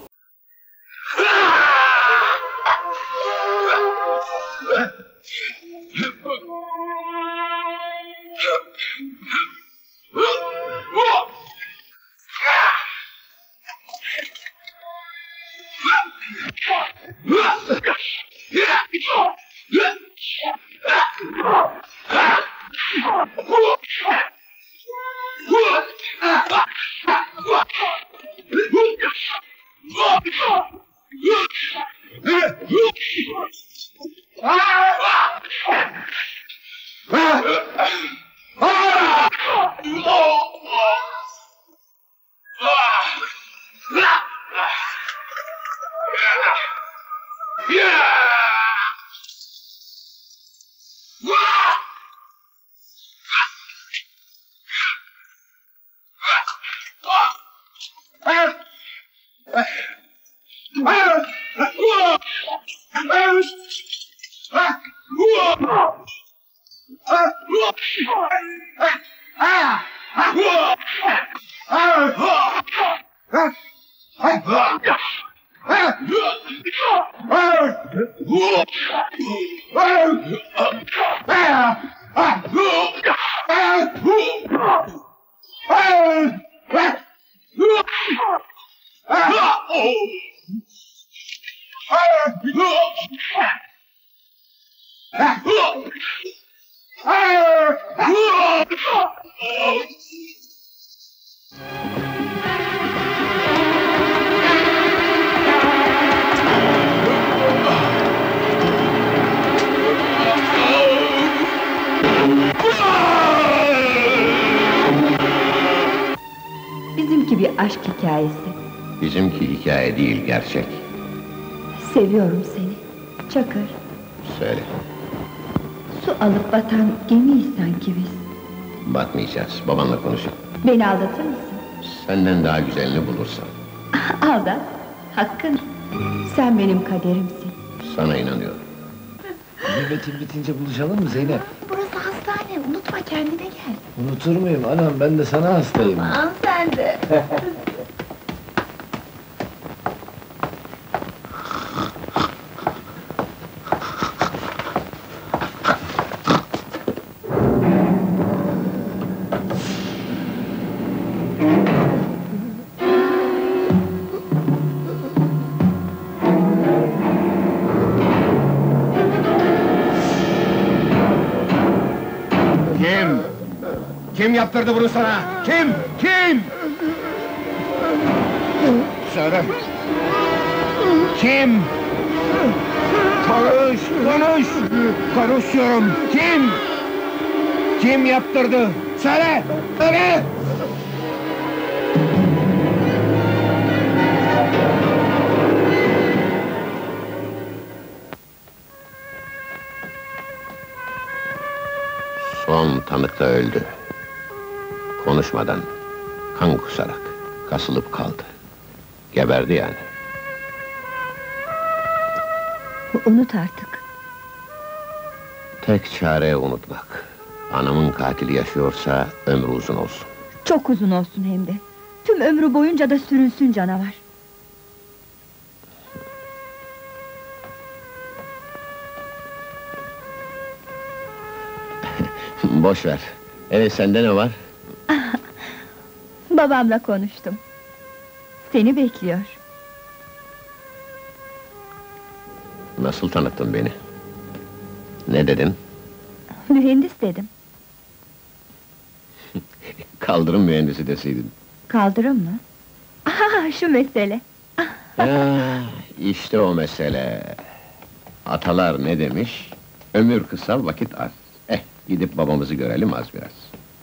Bizimki bir aşk hikayesi. Bizimki hikaye değil, gerçek. Seviyorum seni, Çakır. Söyle, Su alıp batan gemiyiz sanki biz. batmayacağız, babanla konuşun. Beni aldatır mısın? Senden daha güzelini bulursan. Aldat, hakkın. Sen benim kaderimsin. Sana inanıyorum. Nöbetin bitince buluşalım mı Zeynep? Burası hastane, unutma kendine gel. Unutur muyum anam, ben de sana hastayım. Aman sen de. Kim? Kim yaptırdı bunu sana? Kim? Kim? Söyle. Kim? Konuş, konuş! Konuşuyorum, kim? Kim yaptırdı? Söyle, söyle! Son tanık da öldü. Konuşmadan, kan kusarak, kasılıp kaldı. Geberdi yani. Unut artık. Tek çare unutmak. Anamın katili yaşıyorsa ömrü uzun olsun. Çok uzun olsun hem de. Tüm ömrü boyunca da sürünsün canavar. Boş ver. Evet, sende ne var? Babamla konuştum. Seni bekliyor. Nasıl tanıttın beni? Ne dedin? Mühendis dedim. Kaldırım mühendisi deseydin. Kaldırım mı? Aha, şu mesele. Ya, işte o mesele. Atalar ne demiş? Ömür kısa, vakit az. Eh, gidip babamızı görelim az biraz.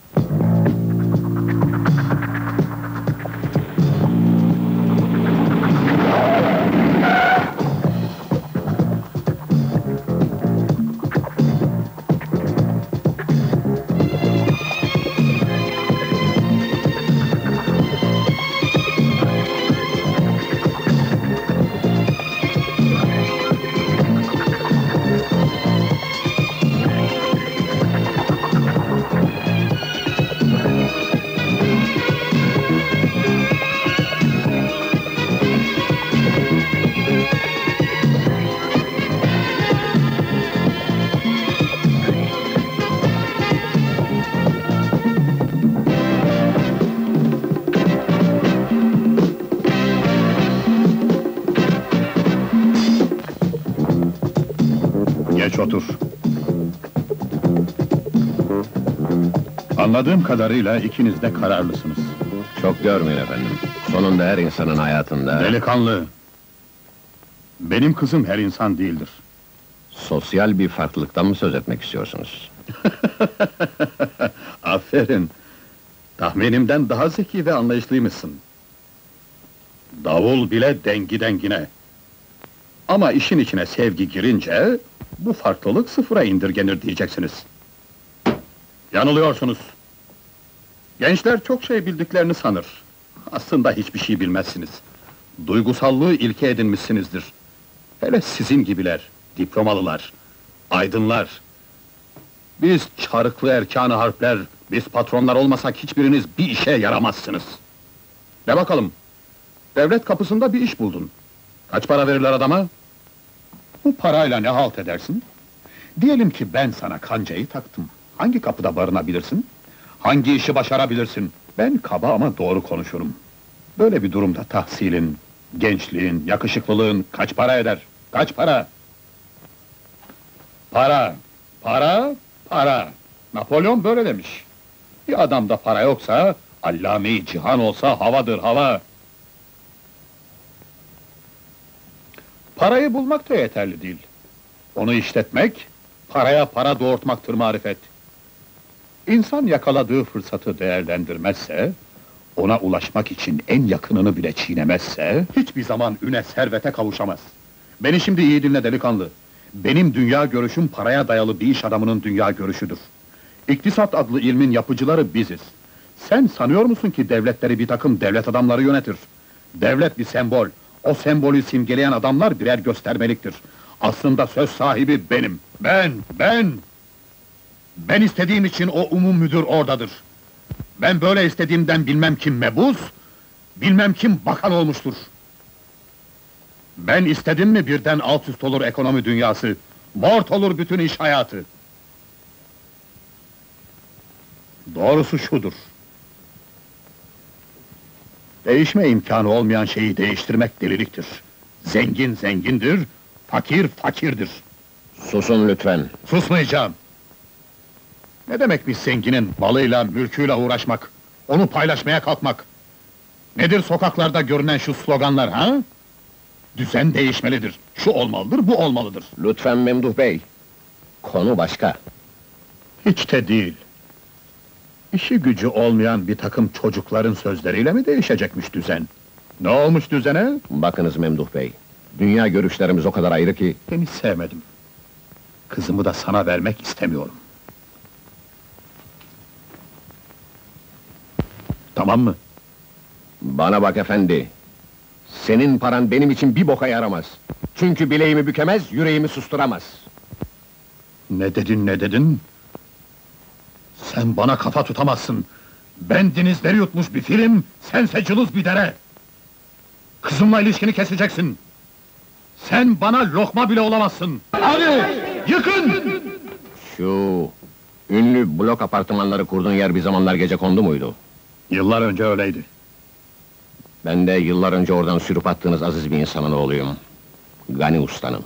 Geç otur. Anladığım kadarıyla ikiniz de kararlısınız. Çok görmeyin efendim. Sonunda her insanın hayatında... Delikanlı! Benim kızım her insan değildir. Sosyal bir farklılıktan mı söz etmek istiyorsunuz? Aferin! Tahminimden daha zeki ve anlayışlıymışsın. Davul bile dengi dengine. Ama işin içine sevgi girince... bu farklılık sıfıra indirgenir diyeceksiniz. Yanılıyorsunuz. Gençler çok şey bildiklerini sanır. Aslında hiçbir şey bilmezsiniz. Duygusallığı ilke edinmişsinizdir. Hele sizin gibiler, diplomalılar, aydınlar. Biz çarıklı erkan-ı harpler, biz patronlar olmasak hiçbiriniz bir işe yaramazsınız. De bakalım, devlet kapısında bir iş buldun. Kaç para verirler adama? Bu parayla ne halt edersin? Diyelim ki ben sana kancayı taktım. Hangi kapıda barınabilirsin? Hangi işi başarabilirsin? Ben kaba ama doğru konuşurum. Böyle bir durumda tahsilin, gençliğin, yakışıklılığın kaç para eder? Kaç para? Para, para, para. Napolyon böyle demiş. Bir adamda para yoksa, allame-i cihan olsa havadır hava. Parayı bulmak da yeterli değil. Onu işletmek, paraya para doğurtmaktır marifet. İnsan yakaladığı fırsatı değerlendirmezse, ona ulaşmak için en yakınını bile çiğnemezse, hiçbir zaman üne, servete kavuşamaz. Beni şimdi iyi dinle delikanlı. Benim dünya görüşüm paraya dayalı bir iş adamının dünya görüşüdür. İktisat adlı ilmin yapıcıları biziz. Sen sanıyor musun ki devletleri bir takım devlet adamları yönetir? Devlet bir sembol. O sembolü simgeleyen adamlar birer göstermeliktir. Aslında söz sahibi benim. Ben, ben! Ben istediğim için o umum müdür oradadır. Ben böyle istediğimden bilmem kim mebus, bilmem kim bakan olmuştur. Ben istedim mi birden alt üst olur ekonomi dünyası, mort olur bütün iş hayatı. Doğrusu şudur. Değişme imkanı olmayan şeyi değiştirmek deliliktir. Zengin zengindir, fakir fakirdir. Susun lütfen. Susmayacağım. Ne demek bir zenginin malıyla, mülküyle uğraşmak, onu paylaşmaya kalkmak? Nedir sokaklarda görünen şu sloganlar ha? Düzen değişmelidir, şu olmalıdır, bu olmalıdır. Lütfen Memduh Bey, konu başka. Hiç de değil. İşi gücü olmayan bir takım çocukların sözleriyle mi değişecekmiş düzen? Ne olmuş düzene? Bakınız Memduh Bey, dünya görüşlerimiz o kadar ayrı ki... Seni sevmedim. Kızımı da sana vermek istemiyorum. Tamam mı? Bana bak efendi, Senin paran benim için bir boka yaramaz. Çünkü bileğimi bükemez, yüreğimi susturamaz. Ne dedin, ne dedin? Sen bana kafa tutamazsın. Ben denizleri yutmuş bir film, sense cılız bir dere. Kızımla ilişkini keseceksin. Sen bana lokma bile olamazsın. Hadi, yıkın! Şu ünlü blok apartmanları kurduğun yer bir zamanlar gecekondu muydu? Yıllar önce öyleydi. Ben de yıllar önce oradan sürüp attığınız aziz bir insanın oğluyum. Gani Usta'nın.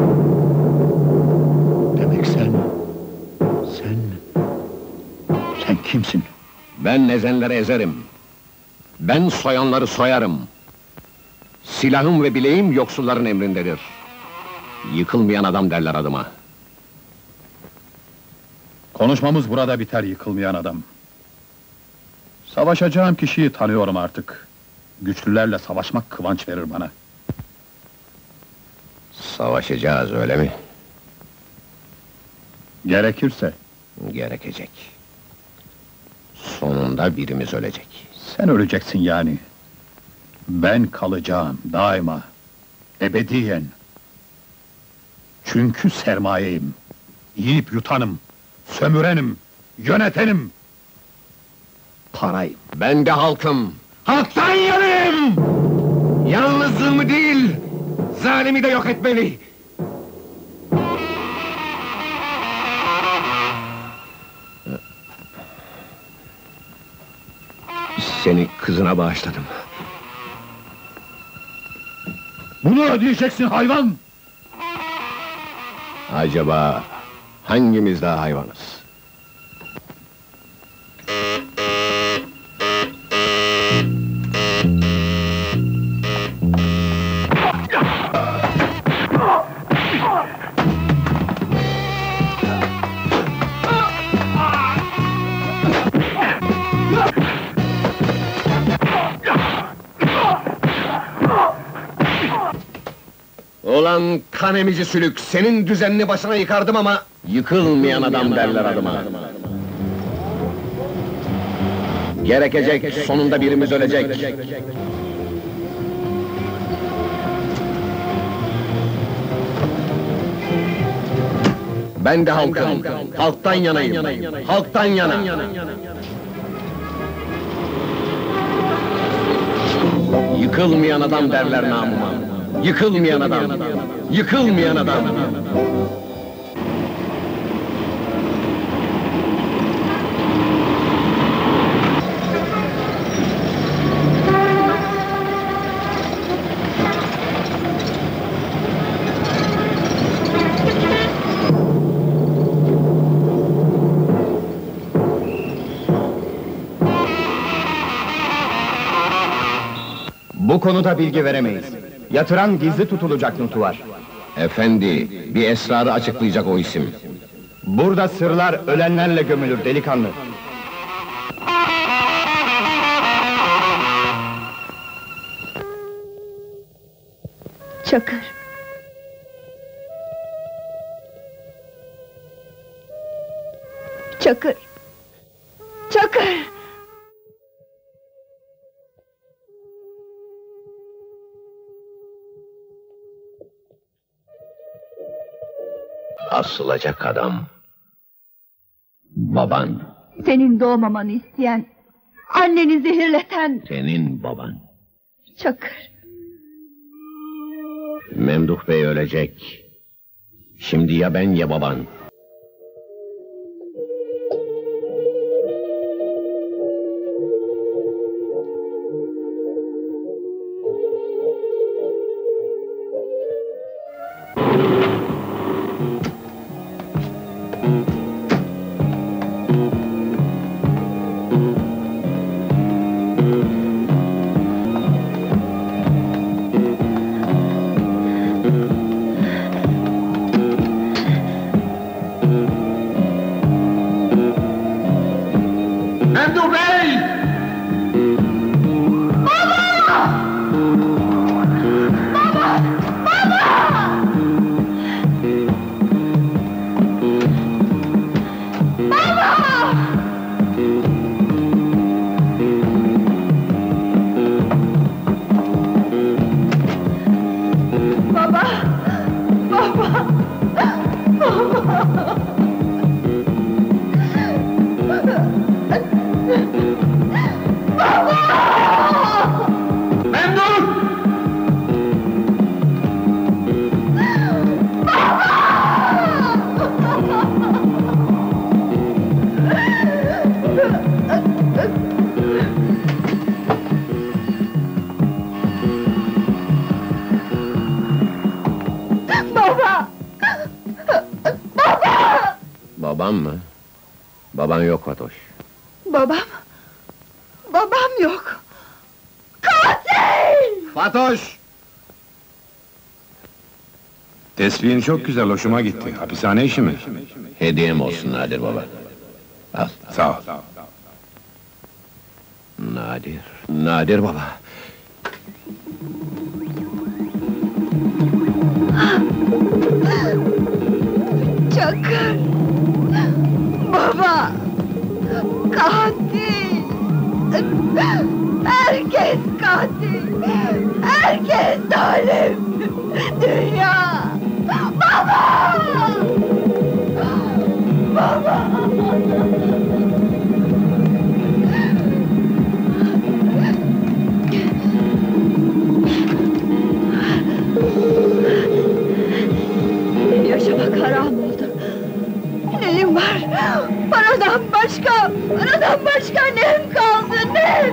Demek sen... Sen... Sen kimsin? Ben ezenleri ezerim. Ben soyanları soyarım. Silahım ve bileğim yoksulların emrindedir. Yıkılmayan adam derler adıma. Konuşmamız burada biter, yıkılmayan adam. Savaşacağım kişiyi tanıyorum artık. Güçlülerle savaşmak kıvanç verir bana. Savaşacağız, öyle mi? Gerekirse. Gerekecek. Sonunda birimiz ölecek. Sen öleceksin yani. Ben kalacağım daima. Ebediyen. Çünkü sermayeyim. Yiyip yutanım. Sömürenim. Yönetenim. Parayım. Ben de halkım. Halktan yanayım! Yalnızlığımı değil, zalimi de yok etmeli! Seni kızına bağışladım. Bunu ödeyeceksin hayvan! Acaba hangimiz daha hayvanız? Ulan kan emici sülük, senin düzenini başına yıkardım ama... Yıkılmayan adam derler adıma. Gerekecek, sonunda birimiz ölecek. Ben de halkım, halktan yanayım, halktan yana. Yıkılmayan adam derler namıma. Yıkılmayan adam, yıkılmayan adam. Bu konuda bilgi veremeyiz. Yatıran gizli tutulacak notu var. Efendi, bir esrarı açıklayacak o isim. Burada sırlar ölenlerle gömülür delikanlı. Çakır. Çakır. Çakır. Asılacak adam. Baban. Senin doğmamanı isteyen, anneni zehirleten... Senin baban. Çakır. Memduh Bey ölecek. Şimdi ya ben ya baban. Memduh Bey! Baba! Baba! Baba! Baba! Babam mı? Baban yok Fatoş. Babam? Babam yok! Katil! Fatoş! Tespihin çok güzel, hoşuma gitti. Hapishane işi mi? Hediyem olsun Nadir baba. Al. Sağ ol. Nadir, Nadir baba. Çakır! Baba! Katil! Herkes katil! Herkes zalim! Dünya! Baba! Baba! Yaşamak haram oldu. Neyim var? Paradan başka, paradan başka neyim kaldı, ne?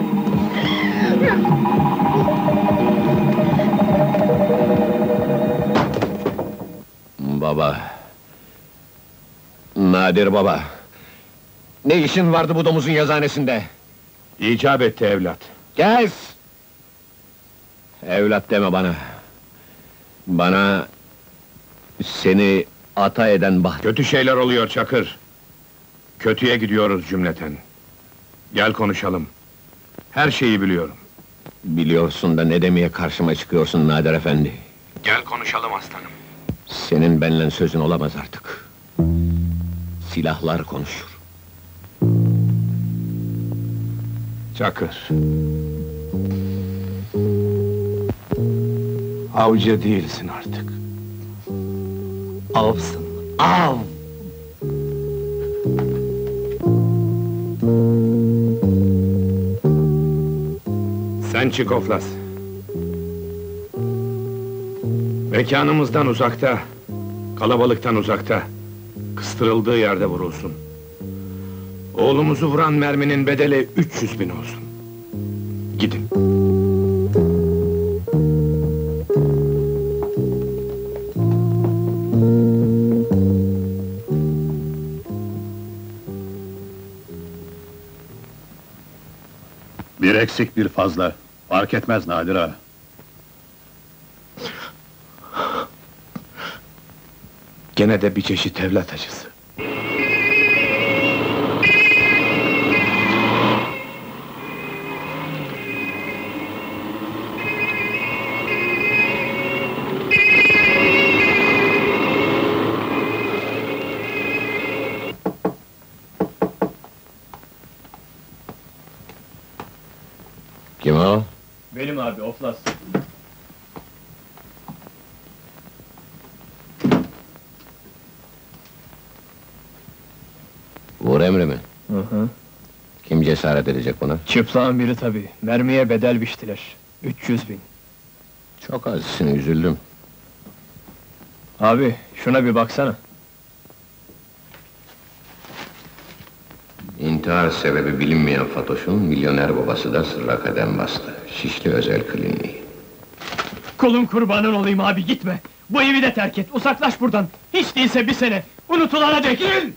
Baba. Nadir baba. Ne işin vardı bu domuzun yazhanesinde? İcap etti evlat. Kes! Evlat deme bana. Bana... Seni ata eden baht... Kötü şeyler oluyor Çakır. Kötüye gidiyoruz cümleten. Gel konuşalım. Her şeyi biliyorum. Biliyorsun da ne demeye karşıma çıkıyorsun Nadir efendi? Gel konuşalım aslanım. Senin benimle sözün olamaz artık. Silahlar konuşur. Çakır. Avcı değilsin artık. Avsın, av! Sen çık Oflas. Mekanımızdan uzakta, kalabalıktan uzakta, kıstırıldığı yerde vurulsun. Oğlumuzu vuran merminin bedeli üç yüz bin olsun. Gidin. Bir eksik bir fazla. Fark etmez Nadir ağa. Gene de bir çeşit evlat acısı. Kim o? Benim abi, Oflas. Vur emri mi? Hı hı. Kim cesaret edecek buna? Çıplağın biri tabii. Mermiye bedel biçtiler. üç yüz bin. Çok azisine üzüldüm. Abi, şuna bir baksana. İntihar sebebi bilinmeyen Fatoş'un milyoner babası da sırra kadem bastı. Şişli Özel Kliniği. Kolun kurbanın olayım abi, gitme! Bu evi de terk et, uzaklaş buradan! Hiç değilse bir sene, unutulana dek! Gidin!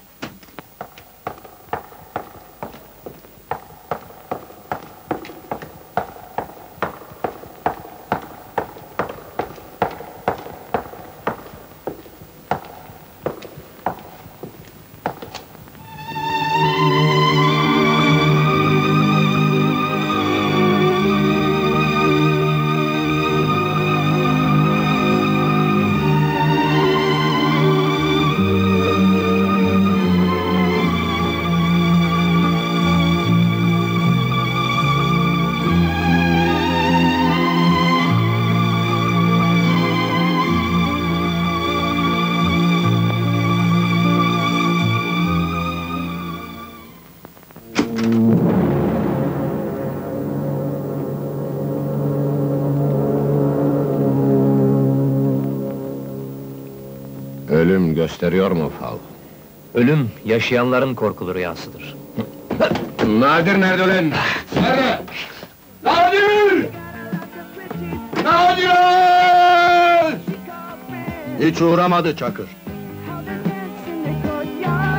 Ölüm gösteriyor mu fal? Ölüm, yaşayanların korkulu rüyasıdır. Nadir nerede ulan? Nerede? Nadir! Nadir! Hiç uğramadı Çakır.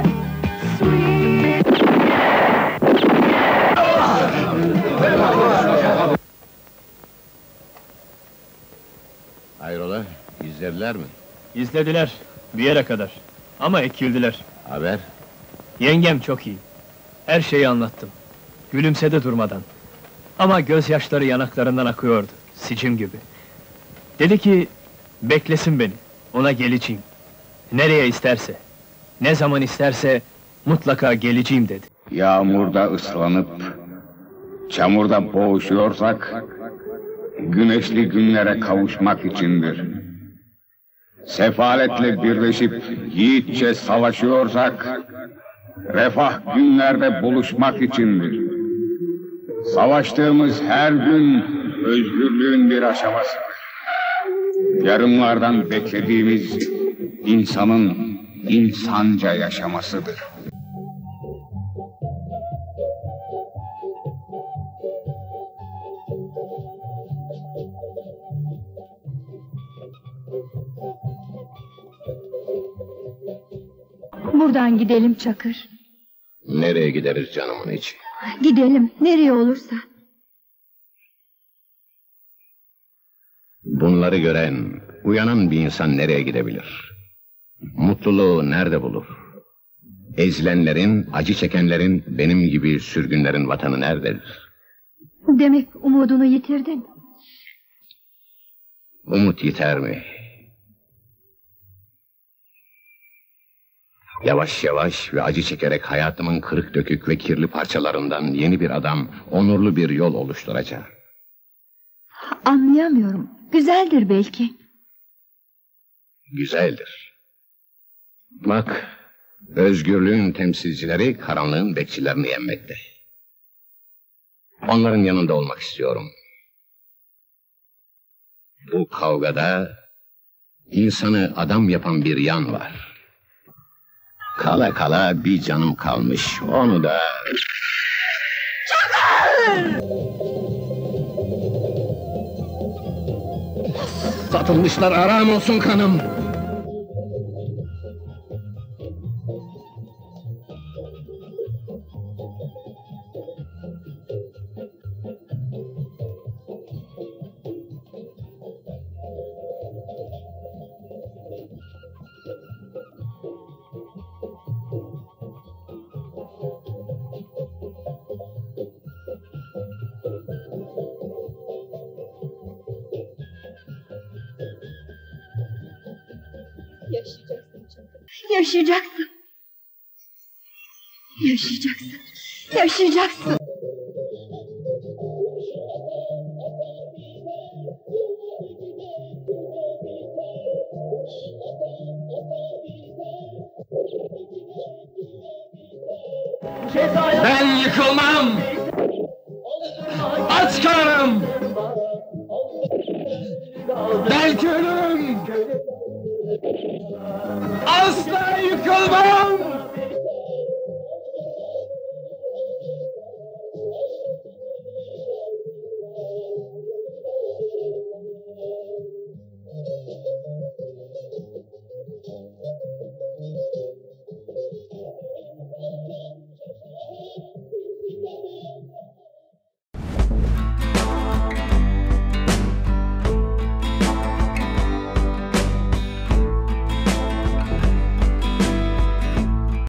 İzlediler mi? İzlediler, bir yere kadar. Ama ekildiler. Haber? Yengem çok iyi. Her şeyi anlattım. Gülümsedi durmadan. Ama gözyaşları yanaklarından akıyordu, sicim gibi. Dedi ki, beklesin beni, ona geleceğim. Nereye isterse, ne zaman isterse, mutlaka geleceğim dedi. Yağmurda ıslanıp, çamurda boğuşuyorsak, güneşli günlere kavuşmak içindir. Sefaletle birleşip yiğitçe savaşıyorsak, refah günlerde buluşmak içindir. Savaştığımız her gün özgürlüğün bir aşamasıdır. Yarımlardan beklediğimiz insanın insanca yaşamasıdır. Buradan gidelim Çakır. Nereye gideriz canımın içi? Gidelim, nereye olursa. Bunları gören, uyanan bir insan nereye gidebilir? Mutluluğu nerede bulur? Ezilenlerin, acı çekenlerin, benim gibi sürgünlerin vatanı nerededir? Demek umudunu yitirdin. Umut yeter mi? Yavaş yavaş ve acı çekerek hayatımın kırık dökük ve kirli parçalarından yeni bir adam, onurlu bir yol oluşturacağım. Anlayamıyorum. Güzeldir belki. Güzeldir. Bak, özgürlüğün temsilcileri karanlığın bekçilerini yenmekte. Onların yanında olmak istiyorum. Bu kavgada insanı adam yapan bir yan var. Kala kala bir canım kalmış, onu da... Çakır! Satılmışlar, haram olsun kanım! Yaşayacaksın Çakır. Yaşayacaksın. Yaşayacaksın. Yaşayacaksın. Ben yıkılmam! Aç kalırım! Belki ölürüm! Asla yıkılmam!